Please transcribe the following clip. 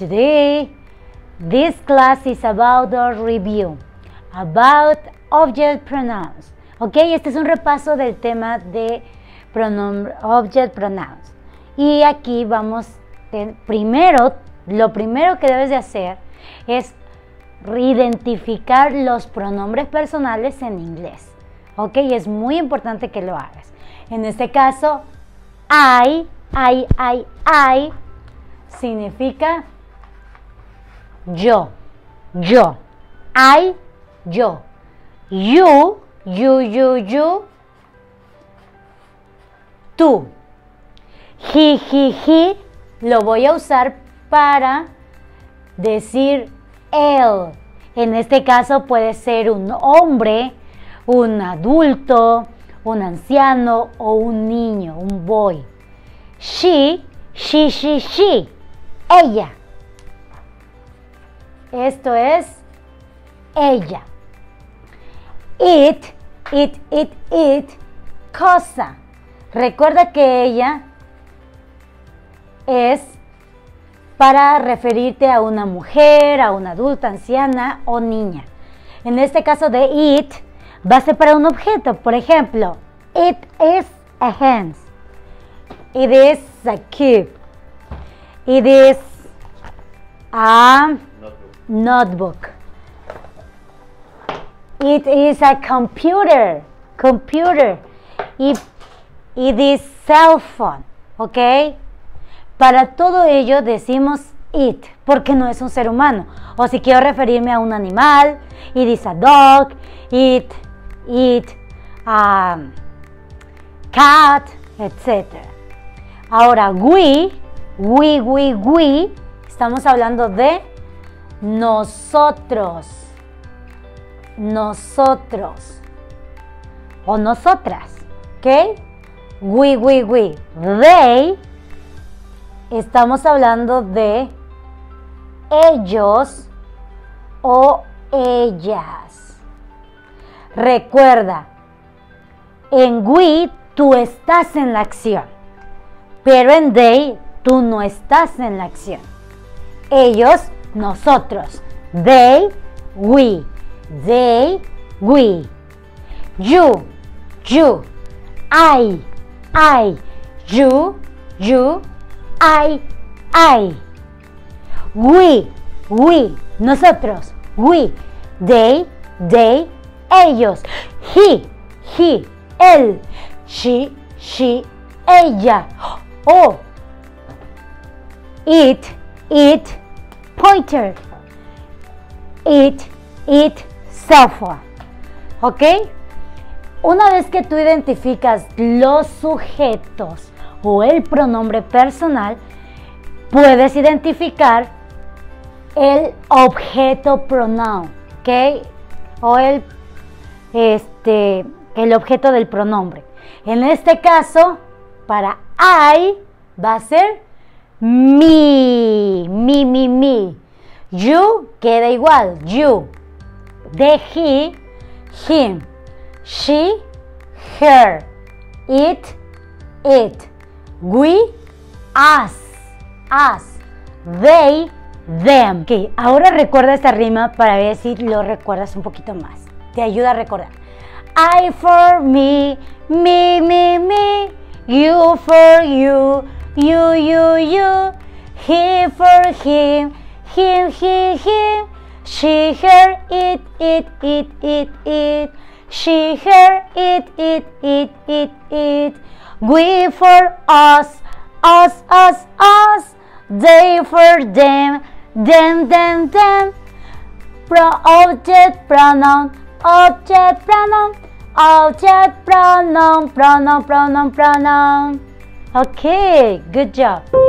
today this class is about our review, about object pronouns. Ok, este es un repaso del tema de object pronouns. Y aquí vamos, lo primero que debes de hacer es identificar los pronombres personales en inglés. Ok, es muy importante que lo hagas. En este caso, I significa yo. I, yo. You, tú. He, lo voy a usar para decir él. En este caso puede ser un hombre, un adulto, un anciano o un niño, un boy. She, ella. Esto es ella. It, cosa. Recuerda que ella es para referirte a una mujer, a una adulta, anciana o niña. En este caso de it, va a ser para un objeto. Por ejemplo, it is a hand. It is a cube. It is a notebook. It is a computer. It is cell phone. ¿Ok? Para todo ello decimos it, porque no es un ser humano. O si quiero referirme a un animal, it is a dog, it, cat, etc. Ahora, we, estamos hablando de nosotros o nosotras, ¿ok? We. They, estamos hablando de ellos o ellas. Recuerda, en we tú estás en la acción, pero en they tú no estás en la acción. Ellos, nosotros. They, we. You. I. You. I. We. Nosotros. We. They. Ellos. He. Él. She. Ella. Oh. It. Pointer. It. Cell phone. ¿Ok? Una vez que tú identificas los sujetos o el pronombre personal, puedes identificar el objeto pronoun, ¿ok? O el objeto del pronombre. En este caso, para I va a ser me. You queda igual, you. De he, him. She, her. It. We, us. They, them. Ok, ahora recuerda esta rima para ver si lo recuerdas un poquito más. Te ayuda a recordar. I for me. You for you. You. He for him. Him. She, her, it. She, her, it. We for us. They for them. Object pronoun. Pronoun. Okay, good job.